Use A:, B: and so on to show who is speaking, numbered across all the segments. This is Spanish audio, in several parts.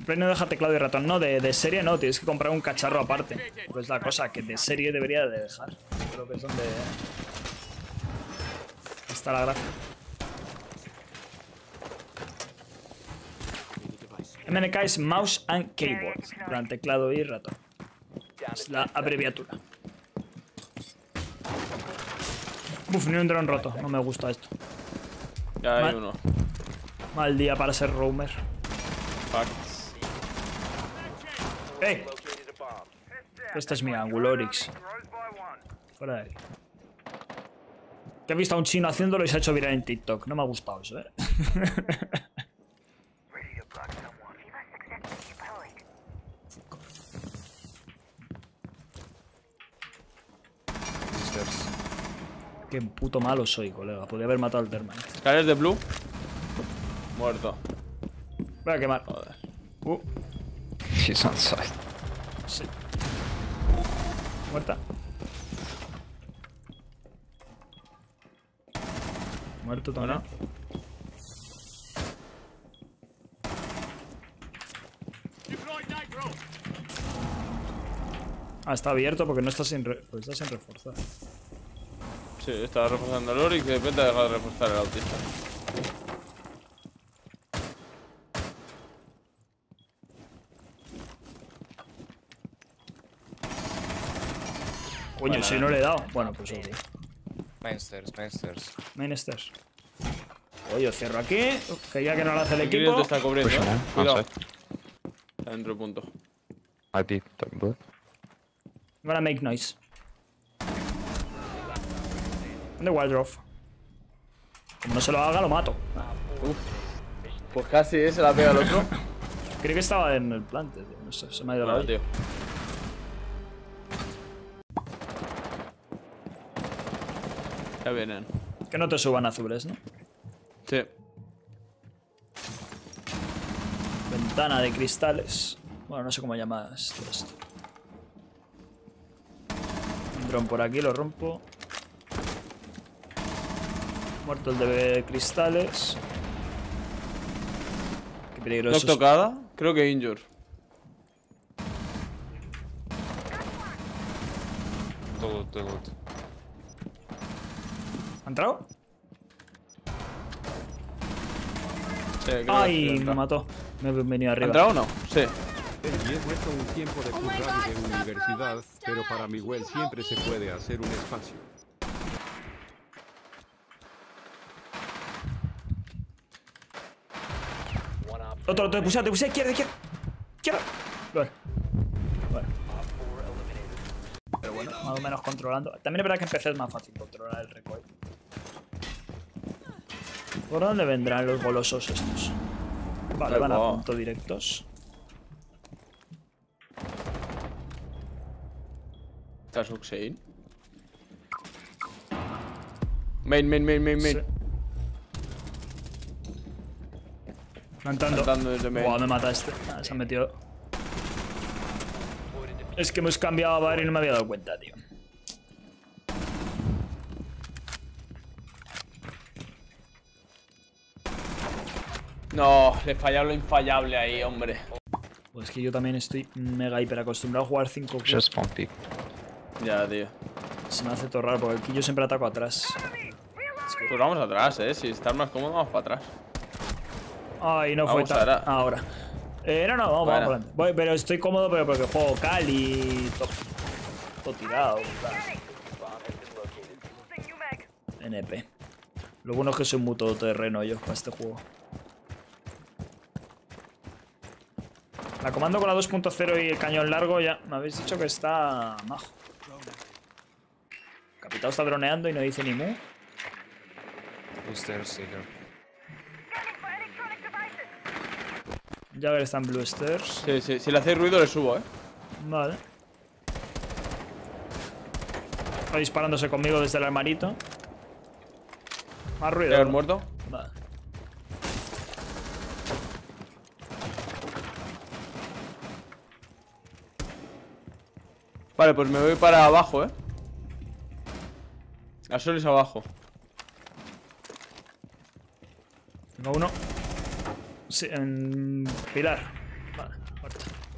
A: Play no deja teclado y ratón. No, de serie no, tienes que comprar un cacharro aparte. Pues la cosa que de serie debería de dejar. Creo que es donde está la gracia. MNK es Mouse and Keyboard. Plan teclado y ratón. Es la abreviatura. Uf, ni un dron roto. No me gusta esto.
B: Ya hay uno.
A: Mal día para ser roamer.
B: Facts.
A: ¡Eh! Este es mi ángulo, Oryx. Fuera de ahí. Que he visto a un chino haciéndolo y se ha hecho viral en TikTok. No me ha gustado eso, ¿eh? Qué puto malo soy, colega. Podría haber matado al Termite.
B: Escaleras de blue. Muerto.
A: Voy a quemar.
B: Joder.
C: She's on site.
A: Sí. Muerta. Muerto también. Ah, está abierto porque no está sin, pues está sin reforzar.
B: Sí, estaba reforzando el Oryx y de repente ha dejado de reforzar el autista.
A: Coño,
B: Bueno,
A: si no le he dado. Bueno, pues ok.
C: Main stairs, main stairs.
A: Main stairs. Oye, cierro aquí. Que ya que no lo hace el
B: El Kirill
A: equipo.
B: te está cubriendo,
C: Pushing,
B: ¿eh?
C: on
B: Cuidado.
C: site.
B: Está dentro del punto.
C: Might be talking blue.
A: I'm gonna make noise. On the wall drop. Como no se lo haga, lo mato.
B: Pues casi, se la pega al otro.
A: Creí que estaba en el plante, tío. No sé, se me ha ido la
B: No,
A: olla.
B: tío. Ya vienen.
A: Que no te suban azules, ¿no?
B: Sí.
A: Ventana de cristales. Bueno, no sé cómo llamas esto. Un dron por aquí, lo rompo. Muerto el de cristales. Qué peligroso.
B: ¿No tocada? Creo que injure.
C: Todo.
A: ¿Ha entrado?
B: Sí, creo que
A: ¡Ay!
B: sí,
A: Me
B: entra.
A: mató. Me he venido
B: ¿Ha
A: arriba.
B: entrado o no? Sí.
D: Y he vuelto un tiempo de currar y de universidad, pero para Miguel siempre se puede hacer un espacio.
A: Otro, te puse izquierda. Vale. Pero bueno, más o menos controlando. También es verdad que en PC es más fácil controlar el recoil. ¿Por dónde vendrán los golosos estos? Vale, van a punto directos.
B: ¿Está Suxein? Main.
A: Sí. Plantando.
B: Plantando desde main.
A: Buah, me mata este. Ah, se ha metido. Es que hemos cambiado a bar y no me había dado cuenta, tío.
B: No, le he fallado lo infallable ahí, hombre.
A: Pues que yo también estoy mega hiper acostumbrado a jugar 5
C: Just spawn peek.
B: Ya, tío.
A: Se me hace todo raro porque aquí yo siempre ataco atrás.
B: Pues vamos atrás, si estás más cómodo, vamos para atrás.
A: Ay, no fue
B: Vamos
A: tan...
B: ahora.
A: Ahora. No, vamos
B: Bueno.
A: por adelante. Pero estoy cómodo pero porque juego Cali, todo tirado. NP. Lo bueno es que soy muy todoterreno yo para este juego. La comando con la 2.0 y el cañón largo ya me habéis dicho que está majo. Capitán está droneando y no dice ni mu.
C: Blue stairs here.
A: Jagger está en Blue Stairs.
B: Sí, si le hacéis ruido le subo,
A: Vale. Está disparándose conmigo desde el armarito. Más ruido.
B: ¿Jagger
A: ¿no?
B: muerto?
A: Vale.
B: Vale, pues me voy para abajo, A Solis abajo.
A: Tengo uno. Sí, en Pilar. Vale.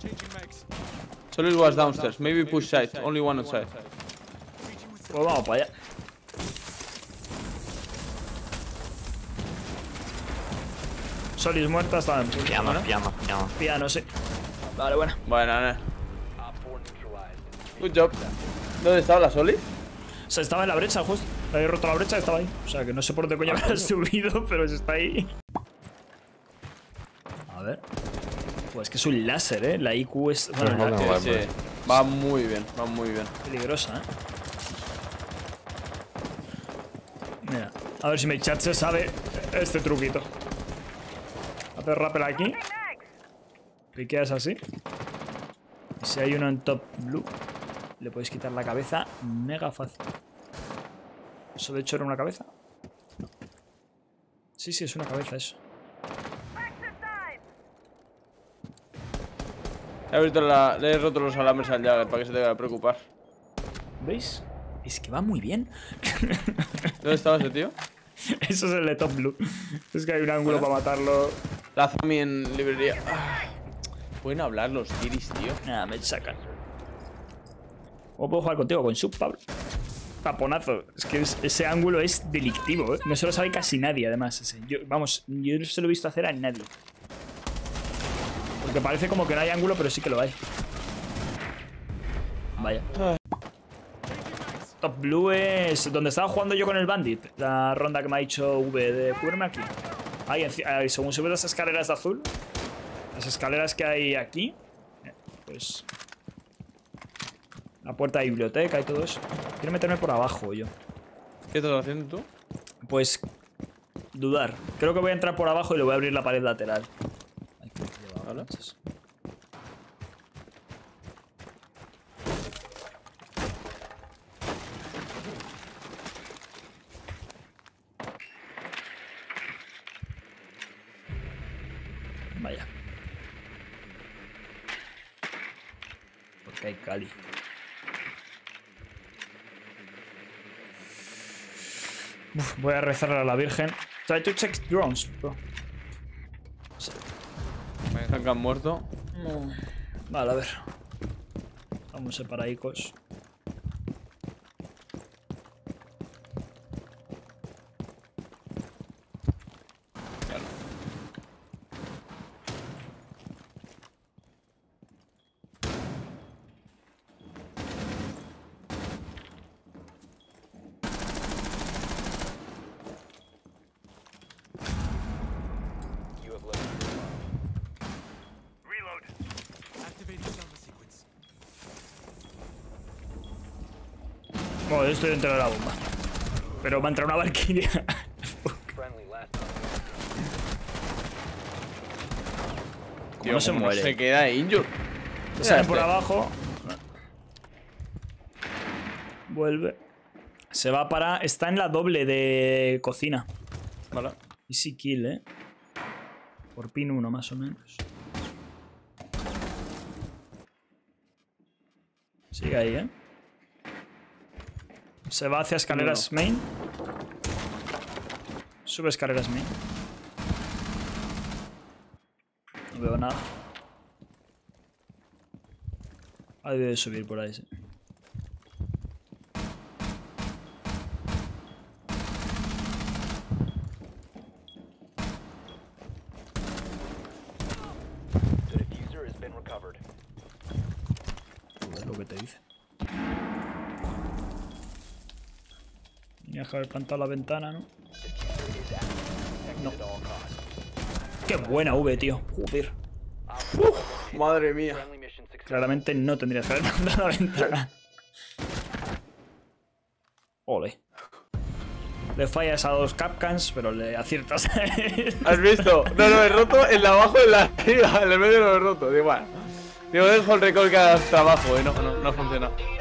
B: Solid was downstairs. Maybe push side. Only one outside.
A: Pues vamos para allá. Solis muerta, estaba en punto.
C: Piano,
A: ¿no?
C: piano, piano.
A: Piano, sí. Vale, buena.
B: Bueno, good job. ¿Dónde estaba la Soli?
A: O sea, estaba en la brecha, justo. He roto la brecha y estaba ahí. O sea, que no sé por dónde coño habrá subido, pero está ahí. A ver. Pues que es un láser, ¿eh? La IQ es... Bueno,
C: Bueno,
A: la-
B: Sí, sí. Va muy bien, va muy bien.
A: peligrosa, ¿eh? Mira, a ver si mi chat se sabe este truquito. Hacer rappel aquí. Piqueas así. Y si hay uno en top blue, le podéis quitar la cabeza mega fácil. ¿Eso de hecho era una cabeza? No. Sí, sí, es una cabeza eso.
B: Le he roto los alambres al Jagger para que se tenga que preocupar.
A: ¿Veis? Es que va muy bien.
B: ¿Dónde estaba ese tío?
A: Eso es el de top blue. Es que hay un ángulo para matarlo.
B: La Zami en librería. Ay, pueden hablar los tiris, tío.
A: Nada, me sacan. ¿Cómo puedo jugar contigo? Con sub, Pablo. Taponazo. Es que ese ángulo es delictivo, ¿eh? No se lo sabe casi nadie, además. Ese. Yo no se lo he visto hacer a nadie. Porque parece como que no hay ángulo, pero sí que lo hay. Vaya. Top Blue es donde estaba jugando yo con el Bandit. La ronda que me ha dicho V de cubrirme aquí. Ahí, según subes las escaleras de azul. Las escaleras que hay aquí. Pues... La puerta de biblioteca y todo eso. Quiero meterme por abajo yo.
B: ¿Qué estás haciendo tú?
A: Pues... Dudar. Creo que voy a entrar por abajo y le voy a abrir la pared lateral.
B: Vale.
A: Vaya. Porque hay Cali. Uf, voy a rezar a la Virgen. Try to check drones, bro.
B: Que han muerto.
A: Vale, a ver. Vamos separaicos. Bueno, yo estoy dentro de la bomba. Pero me ha entrado una Valkyria.
B: Tío,
A: no se
B: ¿cómo
A: muere?
B: se queda injured.
A: Sale por abajo. Vuelve. Se va para... Está en la doble de cocina.
B: Vale.
A: Easy kill, ¿eh? Por pin 1 más o menos. Sigue ahí, ¿eh? Se va hacia escaleras main. Sube escaleras main. No veo nada. Ha de subir por ahí, sí. Joder, lo que te dice. Tenía que haber plantado la ventana, ¿no? No. Qué buena V, tío. Joder.
B: Madre mía.
A: Claramente no tendrías que haber plantado la ventana. Ole. Le fallas a 2 capcans, pero le aciertas.
B: ¿Has visto? No lo he roto en la abajo y en la arriba. En el medio lo he roto. Digo, bueno. Digo, dejo el recall que hagas trabajo y no funciona.